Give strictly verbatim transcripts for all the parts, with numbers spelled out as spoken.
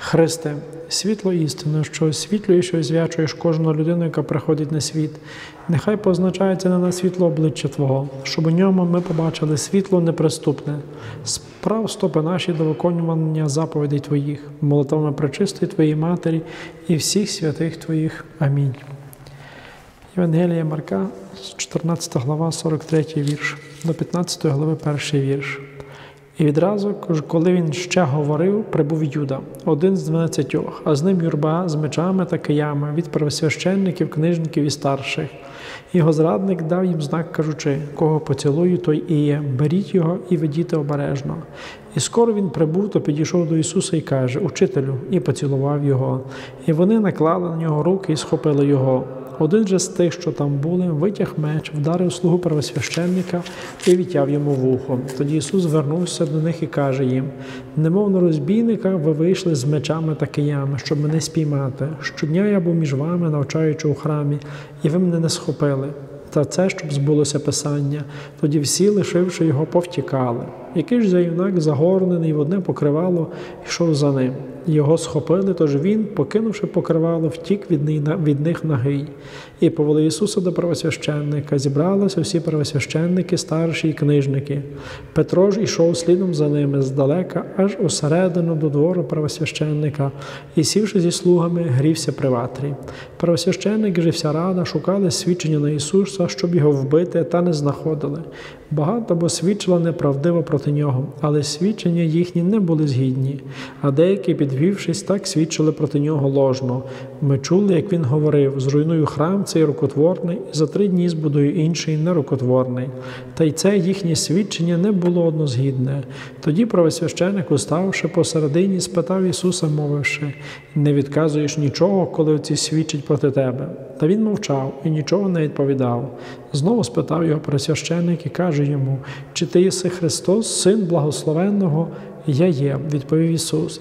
Христе, світло істини, що освітлюєш і освячуєш кожну людину, яка приходить на світ. Нехай позначається на нас світло обличчя Твого, щоб у ньому ми побачили світло неприступне, справ стопи наші до виконування заповідей Твоїх, молитвами пречистої Твоєї Матері і всіх святих Твоїх. Амінь. Євангелія Марка, чотирнадцята глава, сорок третій вірш, до п'ятнадцятої глави, перший вірш. І відразу, коли він ще говорив, прибув Юда, один з дванадцятьох, а з ним юрба з мечами та киями від первосвященників, книжників і старших. Його зрадник дав їм знак, кажучи: кого поцілую, той і є, беріть його і ведіть обережно. І скоро він прибув, то підійшов до Ісуса і каже: Учителю, і поцілував його. І вони наклали на нього руки і схопили його. Один же з тих, що там були, витяг меч, вдарив слугу первосвященника і відтяв йому вухо. Тоді Ісус звернувся до них і каже їм: немов на розбійника ви вийшли з мечами та киями, щоб мене спіймати. Щодня я був між вами, навчаючи у храмі, і ви мене не схопили. Та це, щоб збулося Писання. Тоді всі, лишивши його, повтікали. Якийсь же юнак, загорнений в одне покривало, йшов за ним. Його схопили, тож він, покинувши покривало, втік від них нагий. І повели Ісуса до первосвященника. Зібралися всі первосвященники, старші і книжники. Петро ж ішов слідом за ними здалека, аж усередину до двору первосвященника, і, сівши зі слугами, грівся при ватрі. Первосвященники ж і вся рада шукали свідчення на Ісуса, щоб його вбити, та не знаходили. Багато бо свідчила неправдиво проти нього, але свідчення їхні не були згідні, а деякі, підвівшись, так свідчили проти нього ложно. Ми чули, як він говорив: зруйную храм цей рукотворний, і за три дні збудую інший нерукотворний. Та й це їхнє свідчення не було однозгідне. Тоді первосвященик, уставши посередині, спитав Ісуса, мовивши: не відказуєш нічого, коли оці свідчать проти тебе? Та він мовчав і нічого не відповідав. Знову спитав його первосвященик і каже йому: чи ти єси Христос, Син Благословенного? Я є, відповів Ісус.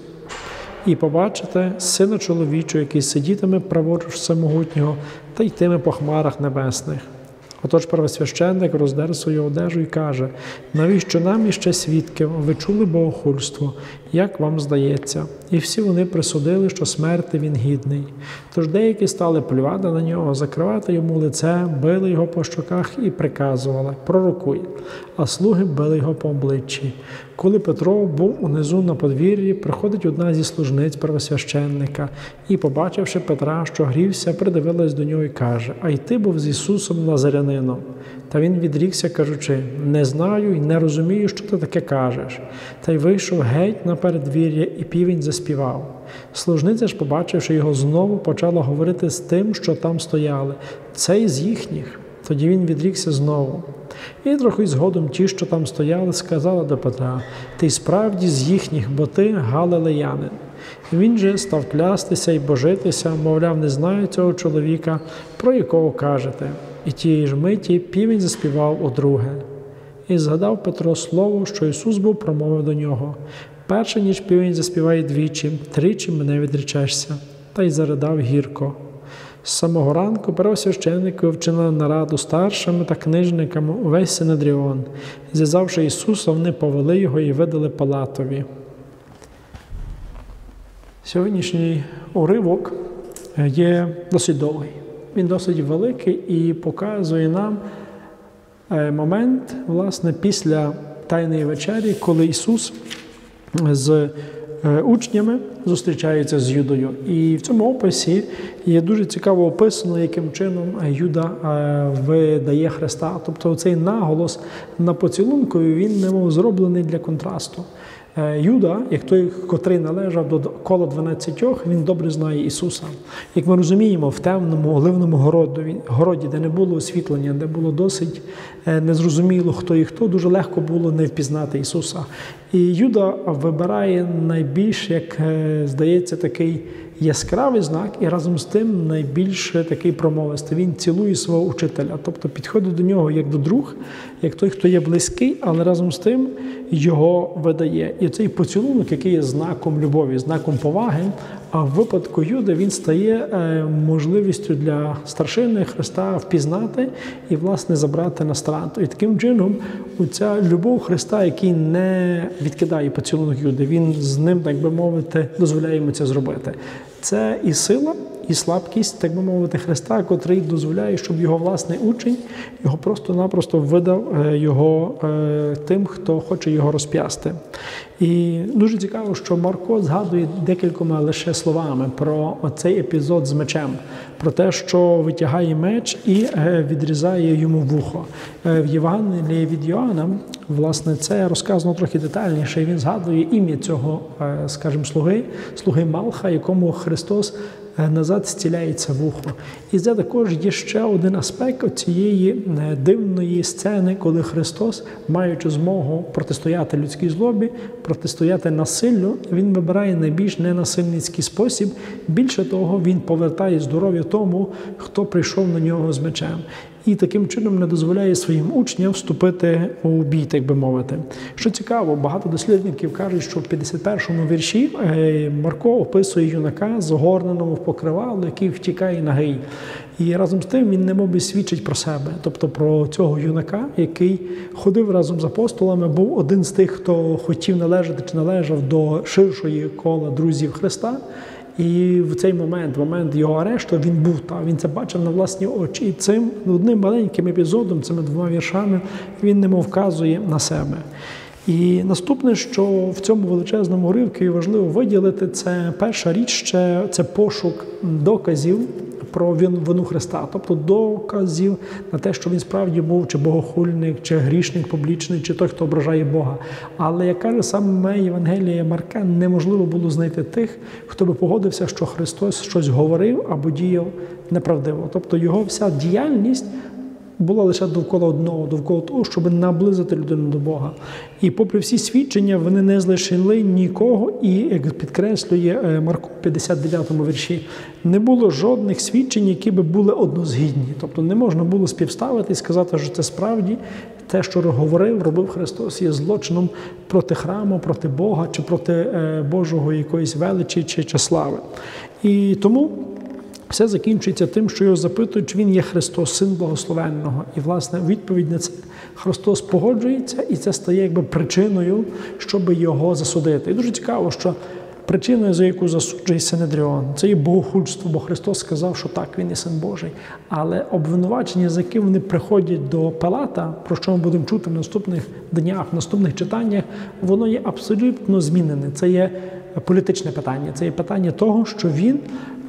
І побачите Сина чоловічого, який сидітиме праворуч Всемогутнього та йтиме по хмарах небесних. Отож первосвященник роздер свою одежу і каже: навіщо нам іще свідки? Ви чули богохульство, як вам здається? І всі вони присудили, що смерти він гідний. Тож деякі стали плювати на нього, закривати йому лице, били його по щоках і приказували: пророкуй. А слуги били його по обличчі. Коли Петро був унизу на подвір'ї, приходить одна зі служниць первосвященника і, побачивши Петра, що грівся, придивилась до нього і каже: а й ти був з Ісусом Назарянином. Та він відрікся, кажучи: не знаю і не розумію, що ти таке кажеш. Та й вийшов геть на передвір'я, і півень заспівав. Служниця ж, побачивши його знову, почала говорити з тим, що там стояли: цей з їхніх. Тоді він відрікся знову. І трохи згодом ті, що там стояли, сказали до Петра: ти й справді з їхніх, бо ти галилеянин. Він же став клястися й божитися, мовляв, не знаю цього чоловіка, про якого кажете. І тієї ж миті півень заспівав удруге. І згадав Петро слово, що Ісус був промовив до нього: перше, ніж півень заспіває двічі, тричі мене відречешся. Та й заридав гірко. З самого ранку первосвященники вчинили нараду старшими та книжниками увесь Синедріон. Зв'язавши Ісуса, вони повели його і видали Пилатові. Сьогоднішній уривок є досить довгий. Він досить великий і показує нам момент, власне, після Тайної вечері, коли Ісус з учнями зустрічається з Юдою. І в цьому описі є дуже цікаво описано, яким чином Юда видає Христа. Тобто цей наголос на поцілунку, він немов зроблений для контрасту. Юда, як той, котрий належав до кола дванадцятьох, він добре знає Ісуса. Як ми розуміємо, в темному оливному городі, де не було освітлення, де було досить незрозуміло, хто і хто, дуже легко було не впізнати Ісуса. І Юда вибирає найбільш, як здається, такий яскравий знак, і разом з тим найбільш такий промовистий. Він цілує свого учителя, тобто підходить до нього як до друг, як той, хто є близький, але разом з тим його видає. І цей поцілунок, який є знаком любові, знаком поваги, а в випадку Юди він стає можливістю для старшини Христа впізнати і, власне, забрати на страту. І таким чином оця любов Христа, який не відкидає поцілунок Юди, він з ним, так би мовити, дозволяє йому це зробити. Це і сила, і слабкість, так би мовити, Христа, котрий дозволяє, щоб його власний учень його просто-напросто видав його тим, хто хоче його розп'ясти. І дуже цікаво, що Марко згадує декількома лише словами про цей епізод з мечем, про те, що витягає меч і відрізає йому вухо. В Євангелії від Йоанна, власне, це розказано трохи детальніше, і він згадує ім'я цього, скажімо, слуги, слуги Малха, якому Христос назад зціляється вухо. І це також є ще один аспект цієї дивної сцени, коли Христос, маючи змогу протистояти людській злобі, протистояти насиллю, він вибирає найбільш ненасильницький спосіб. Більше того, він повертає здоров'я тому, хто прийшов на нього з мечем. І таким чином не дозволяє своїм учням вступити у бій, так би мовити. Що цікаво, багато дослідників кажуть, що в п'ятдесят першому вірші Марко описує юнака, загорненого в покривало, який втікає нагий. І разом з тим він немовби свідчить про себе, тобто про цього юнака, який ходив разом з апостолами, був один з тих, хто хотів належати чи належав до ширшої кола друзів Христа. І в цей момент, в момент його арешту, він був там, він це бачив на власні очі. І цим одним маленьким епізодом, цими двома віршами, він немов вказує на себе. І наступне, що в цьому величезному уривку важливо виділити, це перша річ, ще це пошук доказів про вину Христа, тобто доказів на те, що він справді був чи богохульник, чи грішник публічний, чи той, хто ображає Бога. Але, як каже саме Євангеліє Марка, неможливо було знайти тих, хто би погодився, що Христос щось говорив або діяв неправдиво. Тобто його вся діяльність була лише довкола одного, довкола того, щоб наблизити людину до Бога. І попри всі свідчення, вони не залишили нікого, і, як підкреслює Марко в п'ятдесят дев'ятому вірші, не було жодних свідчень, які би були однозгідні. Тобто не можна було співставити і сказати, що це справді те, що говорив, робив Христос, є злочином проти храму, проти Бога, чи проти Божого якоїсь величі, чи, чи слави. І тому все закінчується тим, що його запитують, чи він є Христос, Син Благословенного. І, власне, відповідь на це Христос погоджується, і це стає якби причиною, щоб його засудити. І дуже цікаво, що причиною, за яку засуджує Синедріон, це є богохульство, бо Христос сказав, що так, він є Син Божий. Але обвинувачення, за яким вони приходять до Пилата, про що ми будемо чути в наступних днях, в наступних читаннях, воно є абсолютно змінене. Це є політичне питання. Це є питання того, що він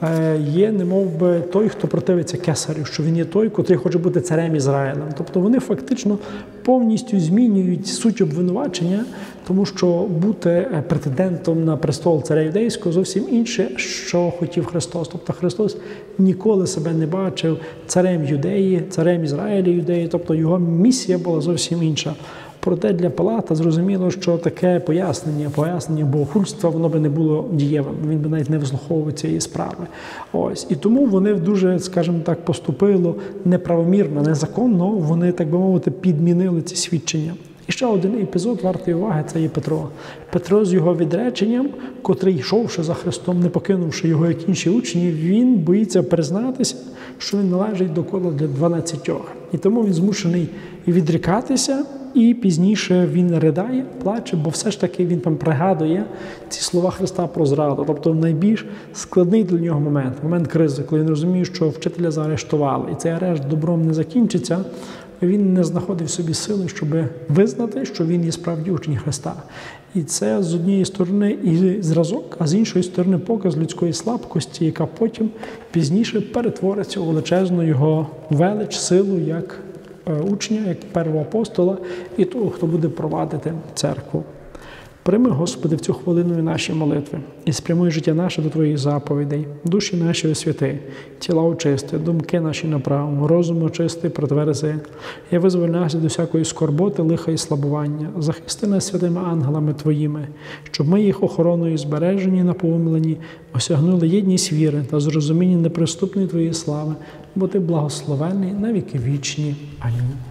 є, немов би, той, хто противиться кесарю, що він є той, котрий хоче бути царем Ізраїлем. Тобто вони фактично повністю змінюють суть обвинувачення, тому що бути претендентом на престол царя юдейського зовсім інше, що хотів Христос. Тобто Христос ніколи себе не бачив царем Юдеї, царем Ізраїля Юдеї, тобто його місія була зовсім інша. Проте для Пилата зрозуміло, що таке пояснення, пояснення богохульства, воно би не було дієвим, він би навіть не вислуховував цієї справи. Ось. І тому вони дуже, скажімо так, поступило неправомірно, незаконно, вони, так би мовити, підмінили ці свідчення. І ще один епізод вартий уваги – це є Петро. Петро з його відреченням, котрий, йшовши за Христом, не покинувши його, як інші учні, він боїться признатися, що він належить до кола для дванадцятьох. І тому він змушений відрікатися, і пізніше він ридає, плаче, бо все ж таки він там пригадує ці слова Христа про зраду. Тобто найбільш складний для нього момент, момент кризи, коли він розуміє, що вчителя заарештували. І цей арешт добром не закінчиться, він не знаходив в собі сили, щоб визнати, що він є справді учень Христа. І це з однієї сторони і зразок, а з іншої сторони показ людської слабкості, яка потім пізніше перетвориться у величезну його велич, силу, як учня, як первого апостола і того, хто буде провадити церкву. Прийми, Господи, в цю хвилину і наші молитви, і спрямуй життя наше до Твоїх заповідей, душі наші освяти, тіла очисти, думки наші направ, розум очисти, протверзи. І визволь нас від усякої скорботи, лиха і слабування, захисти нас святими ангелами Твоїми, щоб ми їх охороною збережені, наповнені, осягнули єдність віри та зрозуміння неприступної Твоєї слави, бо Ти благословенний на віки вічні. Амінь.